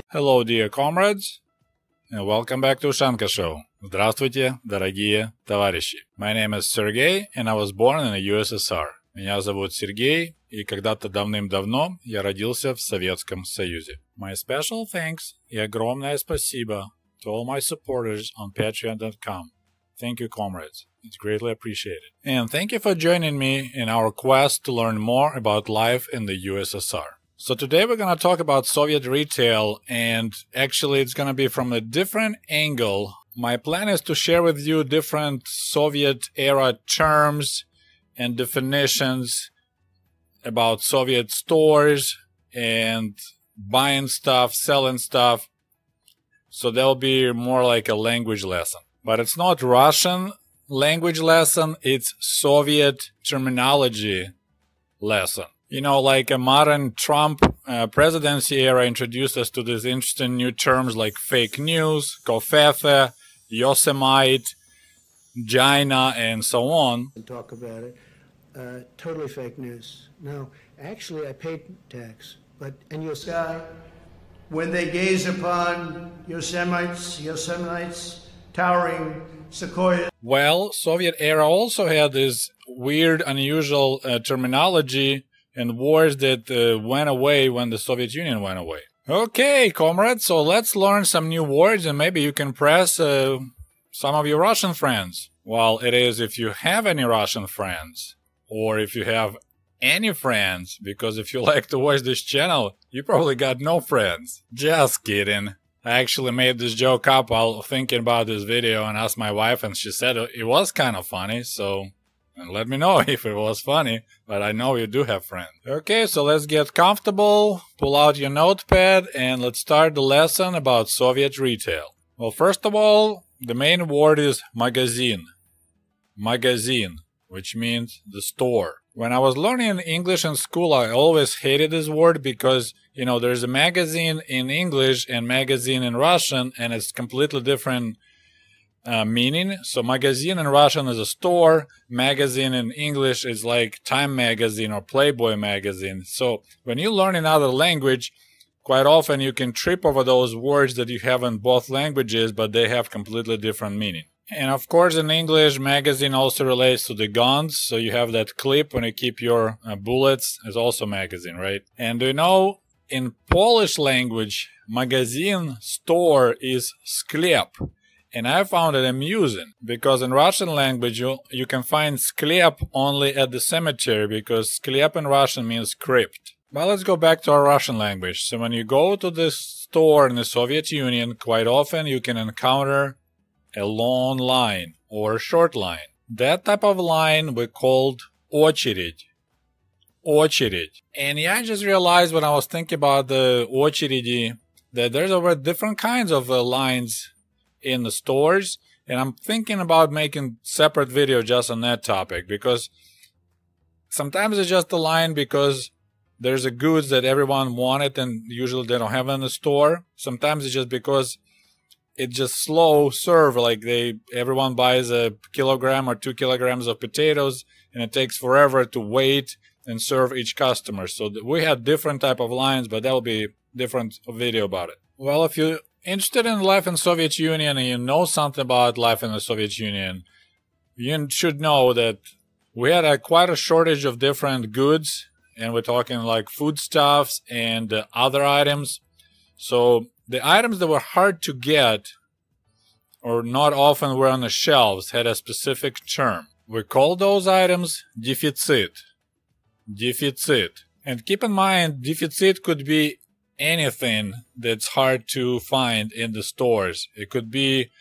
Hello, dear comrades, and welcome back to Ushanka Show. Здравствуйте, дорогие товарищи. My name is Sergey, and I was born in the USSR. Меня зовут Сергей, и когда-то давным-давно я родился в Советском Союзе. My special thanks и огромное спасибо to all my supporters on patreon.com. Thank you, comrades. It's greatly appreciated. And thank you for joining me in our quest to learn more about life in the USSR. So today we're going to talk about Soviet retail, and actually it's going to be from a different angle. My plan is to share with you different Soviet era terms and definitions about Soviet stores and buying stuff, selling stuff. So that'll be more like a language lesson. But it's not Russian language lesson, it's Soviet terminology lesson. You know, like a modern Trump presidency era introduced us to these interesting new terms like fake news, kofefe, Yosemite, Jaina, and so on. And talk about it. Totally fake news. No, actually, I paid tax, and you'll see. When they gaze upon Yosemites, towering sequoias. Well, Soviet era also had this weird, unusual terminology and words that went away when the Soviet Union went away. Okay, comrades, so let's learn some new words and maybe you can impress some of your Russian friends. Well, it is if you have any Russian friends, or if you have any friends, because if you like to watch this channel, you probably got no friends. Just kidding. I actually made this joke up while thinking about this video and asked my wife, and she said it was kind of funny, so let me know if it was funny, but I know you do have friends. Okay, so let's get comfortable, pull out your notepad, and let's start the lesson about Soviet retail. Well, first of all, the main word is magazin. Magazin, which means the store. When I was learning English in school, I always hated this word because, you know, there's a magazine in English and magazine in Russian, and it's completely different meaning. So magazine in Russian is a store, magazine in English is like Time magazine or Playboy magazine. So when you learn another language, quite often you can trip over those words that you have in both languages, but they have completely different meaning. And of course in English, magazine also relates to the guns. So you have that clip when you keep your bullets, is also magazine, right? And you know, in Polish language, magazine, store, is sklep. And I found it amusing because in Russian language you can find sklep only at the cemetery because sklep in Russian means crypt. But let's go back to our Russian language. So when you go to this store in the Soviet Union, quite often you can encounter a long line or a short line. That type of line we called очередь. Очередь. And yeah, I just realized when I was thinking about the очереди that there's over different kinds of lines in the stores, and I'm thinking about making separate video just on that topic because sometimes it's just a line because there's a goods that everyone wanted and usually they don't have in the store. Sometimes it's just because it's just slow serve, like everyone buys a kilogram or 2 kilograms of potatoes and it takes forever to wait and serve each customer. So we had different type of lines, but that'll be different video about it. Well, if you're interested in life in Soviet Union and you know something about life in the Soviet Union, you should know that we had quite a shortage of different goods, and we're talking like foodstuffs and other items. So the items that were hard to get or not often were on the shelves had a specific term. We call those items deficit. Deficit. And keep in mind, deficit could be anything that's hard to find in the stores. It could be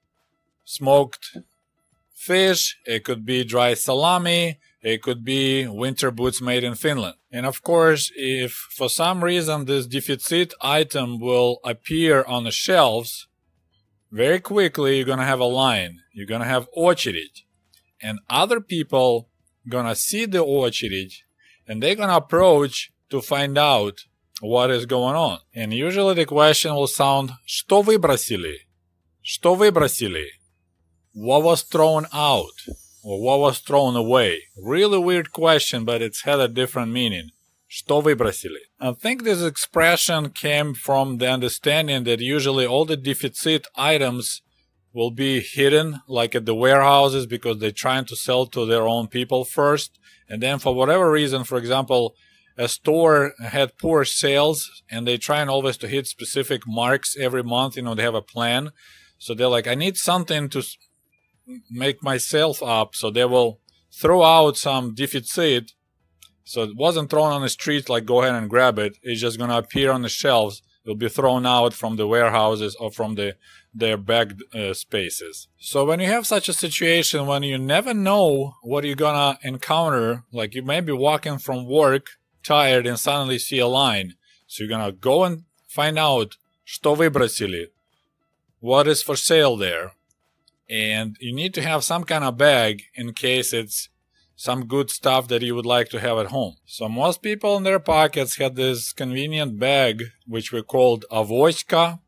smoked fish, it could be dry salami, it could be winter boots made in Finland. And of course, if for some reason this deficit item will appear on the shelves, very quickly you're gonna have a line. You're gonna have очередь. And other people gonna see the очередь and they're gonna approach to find out what is going on. And usually the question will sound «Что выбросили?» «Что выбросили?» What was thrown out? Or what was thrown away? Really weird question, but it's had a different meaning. Что выбросили? I think this expression came from the understanding that usually all the deficit items will be hidden, like at the warehouses, because they're trying to sell to their own people first. And then for whatever reason, for example, a store had poor sales and they trying always to hit specific marks every month. They have a plan. So they're like, I need something to make myself up. So they will throw out some deficit. So it wasn't thrown on the street like go ahead and grab it. It's just going to appear on the shelves. It will be thrown out from the warehouses or from their bag spaces. So when you have such a situation, when you never know what you're going to encounter, like you may be walking from work tired and suddenly see a line. So you're going to go and find out что выбросили, what is for sale there. And you need to have some kind of bag in case it's some good stuff that you would like to have at home. So most people in their pockets had this convenient bag, which we called avоська,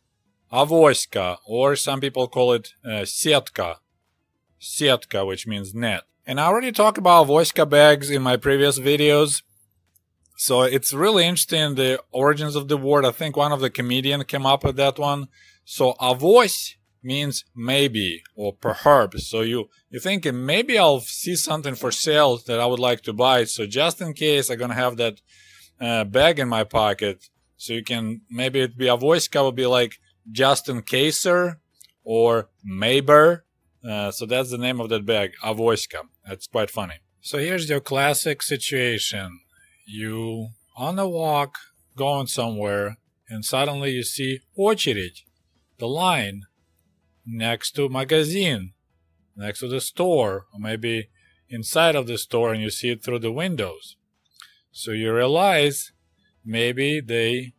or some people call it сетка, which means net. And I already talked about avоська bags in my previous videos. So it's really interesting, the origins of the word. I think one of the comedians came up with that one. So avось means maybe or perhaps. So you're thinking maybe I'll see something for sale that I would like to buy. So just in case I'm going to have that bag in my pocket. So you can, maybe it'd be avоська would be like just in caser or maybe. So that's the name of that bag, avоська. That's quite funny. So here's your classic situation. You on a walk, going somewhere, and suddenly you see очередь, the line, next to magazine, next to the store, or maybe inside of the store, and you see it through the windows. So you realize maybe they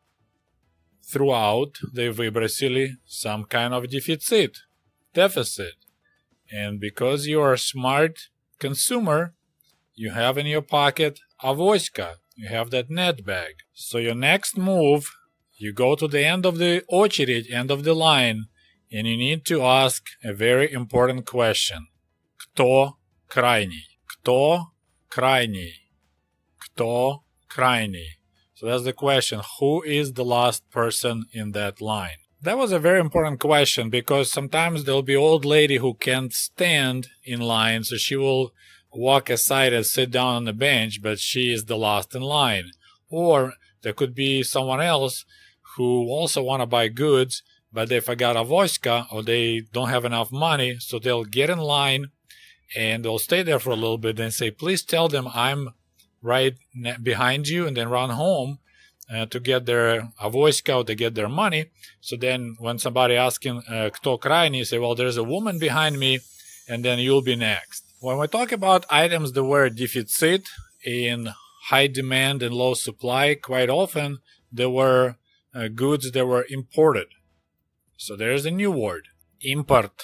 выбросили some kind of deficit. And because you are a smart consumer, you have in your pocket avоська, you have that net bag. So your next move, you go to the end of the очередь, end of the line, and you need to ask a very important question. Кто крайний? Кто крайний? Кто крайний? So that's the question. Who is the last person in that line? That was a very important question because sometimes there'll be old lady who can't stand in line, so she will walk aside and sit down on the bench, but she is the last in line. Or there could be someone else who also want to buy goods, but they forgot avоська or they don't have enough money, so they'll get in line and they'll stay there for a little bit and say, please tell them I'm right behind you, and then run home to get their avоська or to get their money. So then when somebody asking кто крайний, you say, well, there's a woman behind me, and then you'll be next. When we talk about items that were deficit, in high demand and low supply, quite often there were goods that were imported. So there's a new word, import.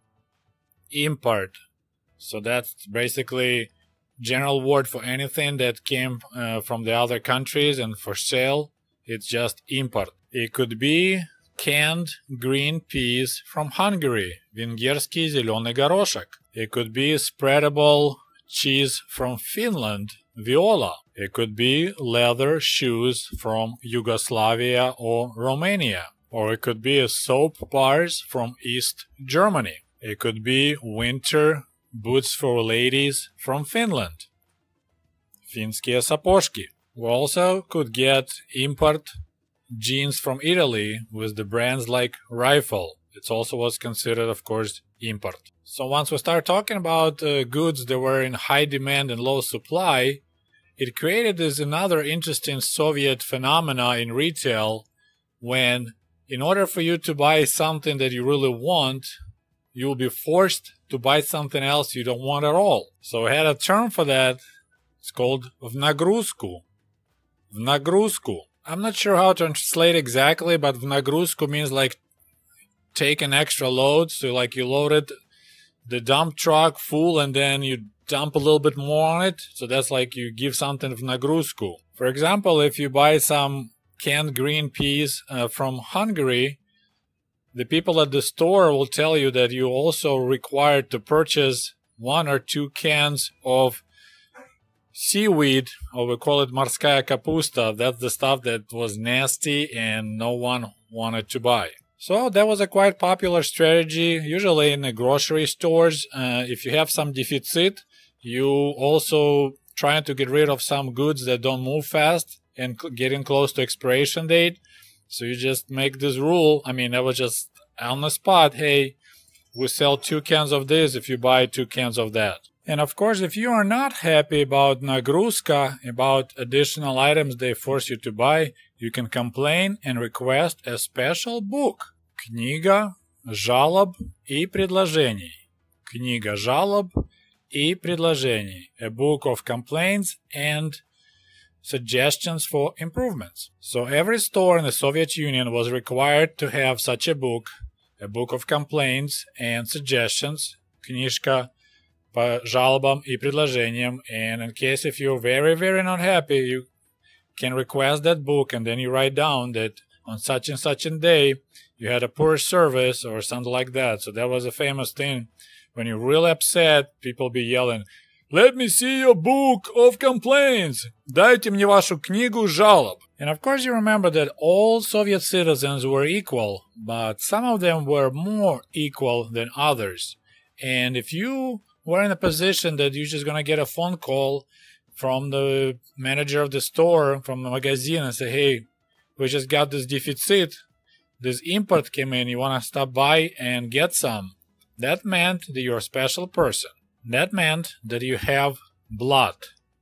Import. So that's basically general word for anything that came from the other countries and for sale. It's just import. It could be canned green peas from Hungary, венгерский зеленый горошек. It could be spreadable cheese from Finland, Viola. It could be leather shoes from Yugoslavia or Romania. Or it could be soap bars from East Germany. It could be winter boots for ladies from Finland. Финские сапожки. We also could get import jeans from Italy with the brands like Rifle. It also was considered, of course, import. So once we start talking about goods that were in high demand and low supply, it created this another interesting Soviet phenomena in retail when, in order for you to buy something that you really want, you will be forced to buy something else you don't want at all. So we had a term for that. It's called в нагрузку. В нагрузку. I'm not sure how to translate exactly, but в нагрузку means like take an extra load. So like you loaded the dump truck full and then you dump a little bit more on it. So that's like you give something в нагрузку. For example, if you buy some canned green peas from Hungary, the people at the store will tell you that you're also required to purchase 1 or 2 cans of seaweed, or we call it morskaya kapusta. That's the stuff that was nasty and no one wanted to buy. So that was a quite popular strategy, usually in the grocery stores. If you have some deficit, you also trying to get rid of some goods that don't move fast and getting close to expiration date. So you just make this rule. I mean, that was just on the spot. Hey, we sell 2 cans of this if you buy 2 cans of that. And of course, if you are not happy about nagruzka, about additional items they force you to buy, you can complain and request a special book. Книга жалоб и предложений. Книга жалоб и предложений. A book of complaints and suggestions for improvements. So every store in the Soviet Union was required to have such a book of complaints and suggestions, книжка по жалобам и предложениям. And in case if you're very, very not happy, you can request that book, and then you write down that on such and such a day you had a poor service or something like that. So that was a famous thing. When you're really upset, people be yelling, "Let me see your book of complaints! Дайте мне вашу книгу жалоб!" And of course you remember that all Soviet citizens were equal, but some of them were more equal than others. And if you were in a position that you're just going to get a phone call from the manager of the store, from the magazine, and say, "Hey, we just got this deficit, this import came in, you want to stop by and get some," that meant that you're a special person. That meant that you have blood.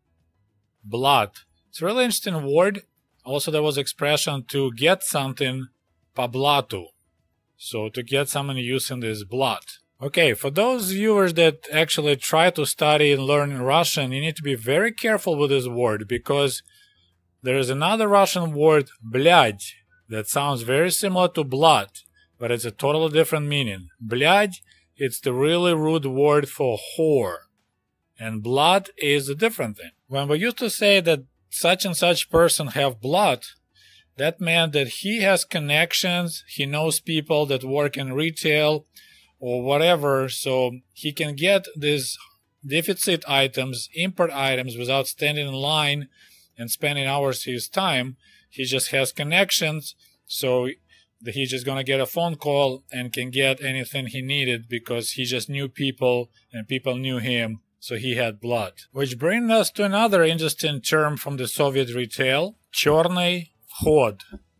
Blood. It's a really interesting word. Also, there was expression to get something по блату. So to get something using this blood. Okay, for those viewers that actually try to study and learn Russian, you need to be very careful with this word, because there is another Russian word, блядь, that sounds very similar to blood, but it's a totally different meaning. Блядь, it's the really rude word for whore, and blood is a different thing. When we used to say that such and such person have blood, that meant that he has connections, he knows people that work in retail or whatever, so he can get these deficit items, import items, without standing in line and spending hours of his time. He just has connections, so he's just going to get a phone call and can get anything he needed because he just knew people and people knew him, so he had blood. Which brings us to another interesting term from the Soviet retail, черный вход.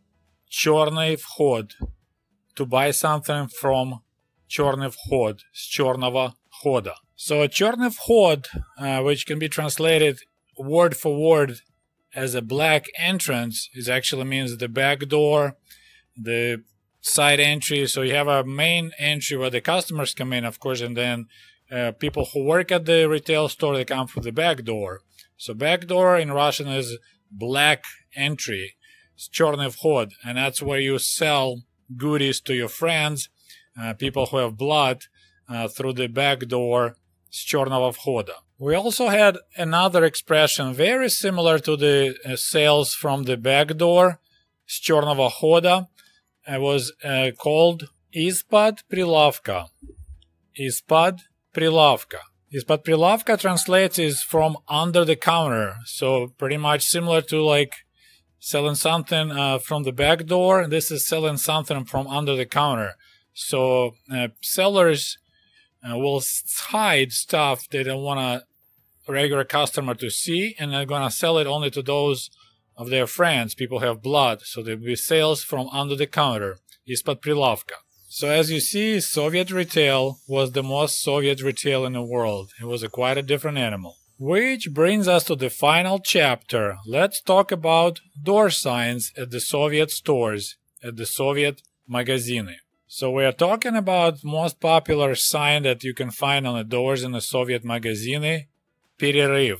Черный вход. To buy something from черный вход, с черного хода. So черный вход, which can be translated word for word as a black entrance, it actually means the back door, the side entry. So you have a main entry where the customers come in, of course, and then people who work at the retail store, they come through the back door. So back door in Russian is black entry, черный вход, and that's where you sell goodies to your friends, people who have blood, through the back door, с черного входа. We also had another expression very similar to the sales from the back door, с черного хода. It was called из-под прилавка. Из-под прилавка. Из-под прилавка translates is from under the counter. So pretty much similar to like selling something from the back door. This is selling something from under the counter. So sellers will hide stuff they don't want a regular customer to see, and they're going to sell it only to those of their friends, people who have blood. So there'll be sales from under the counter, из-под прилавка. So as you see, Soviet retail was the most Soviet retail in the world. It was quite a different animal. Which brings us to the final chapter. Let's talk about door signs at the Soviet stores, at the Soviet magazины. So we are talking about most popular sign that you can find on the doors in the Soviet magazины, перерыв.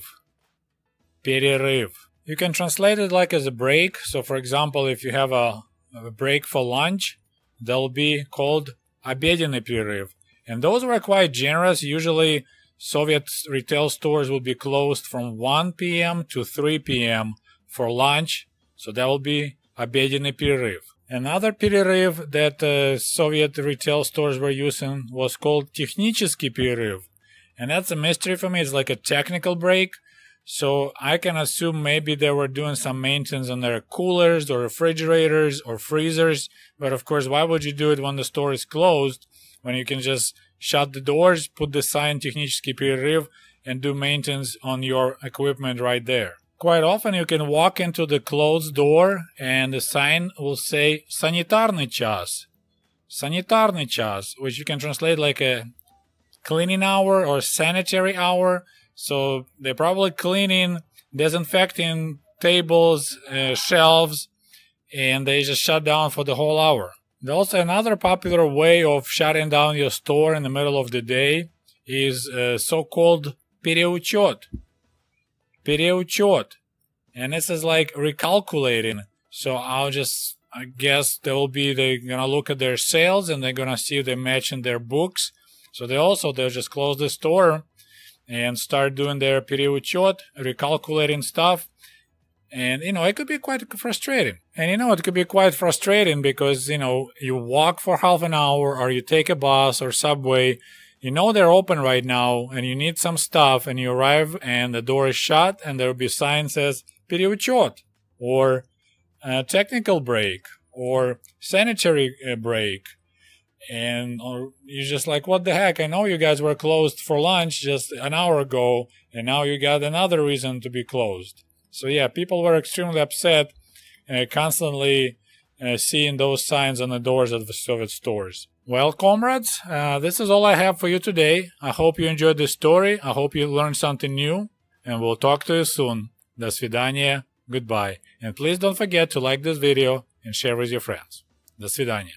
Перерыв. You can translate it like as a break. So for example, if you have a break for lunch, they'll be called обеденный перерыв. And those were quite generous. Usually Soviet retail stores will be closed from 1 p.m. to 3 p.m. for lunch. So that will be обеденный перерыв. Another перерыв that Soviet retail stores were using was called технический перерыв. And that's a mystery for me. It's like a technical break. So I can assume maybe they were doing some maintenance on their coolers or refrigerators or freezers. But of course, why would you do it when the store is closed, when you can just shut the doors, put the sign "Технический перерыв" and do maintenance on your equipment right there? Quite often you can walk into the closed door and the sign will say "Санитарный час." Санитарный час, which you can translate like a cleaning hour or sanitary hour. So they're probably cleaning, disinfecting tables, shelves, and they just shut down for the whole hour. There's also another popular way of shutting down your store in the middle of the day is so-called переучет. Переучет. And this is like recalculating. So I guess they're gonna look at their sales and they're gonna see if they match in their books. So they'll just close the store and start doing their переучет, recalculating stuff. And, it could be quite frustrating. And, it could be quite frustrating because, you walk for half an hour or you take a bus or subway. They're open right now and you need some stuff and you arrive and the door is shut and there'll be a sign that says переучет or technical break or sanitary break. And you're just like, what the heck? I know you guys were closed for lunch just an hour ago, and now you got another reason to be closed. So yeah, people were extremely upset, constantly seeing those signs on the doors of the Soviet stores. Well, comrades, this is all I have for you today. I hope you enjoyed this story. I hope you learned something new, and we'll talk to you soon. До свидания. Goodbye. And please don't forget to like this video and share with your friends. До свидания.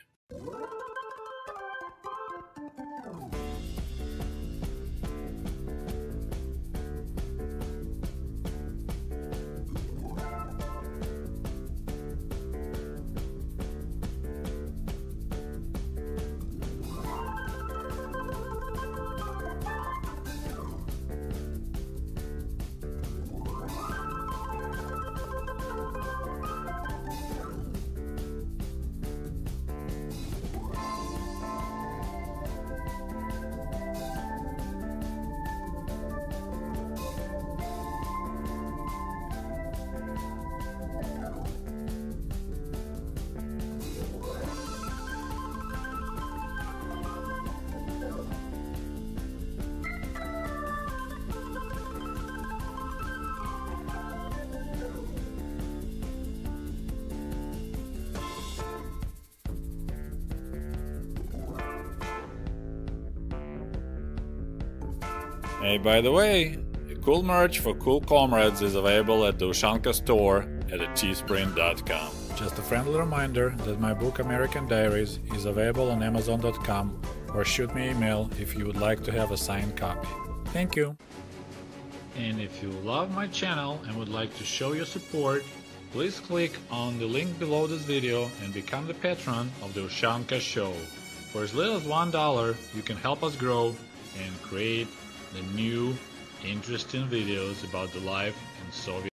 Hey, by the way, cool merch for cool comrades is available at the Ushanka store at teespring.com. Just a friendly reminder that my book American Diaries is available on Amazon.com, or shoot me an email if you would like to have a signed copy. Thank you. And if you love my channel and would like to show your support, please click on the link below this video and become the patron of the Ushanka Show. For as little as $1, you can help us grow and create the new, interesting videos about the life in Soviet